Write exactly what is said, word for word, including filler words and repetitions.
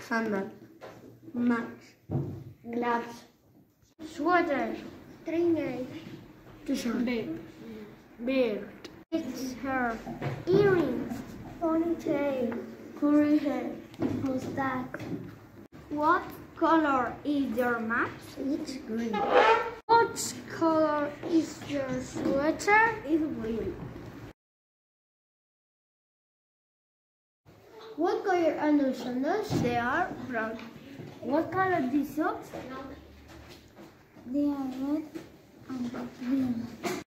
Sandal. Max. Gloves. Sweater. Trainers. T-shirt. Beard. Its hair. Earrings. Ponytail. Curly hair. Mustache. What color is your mask? It's green. What color is your sweater? It's green. What color are those sandals? They are brown. What color these socks? They are red and green.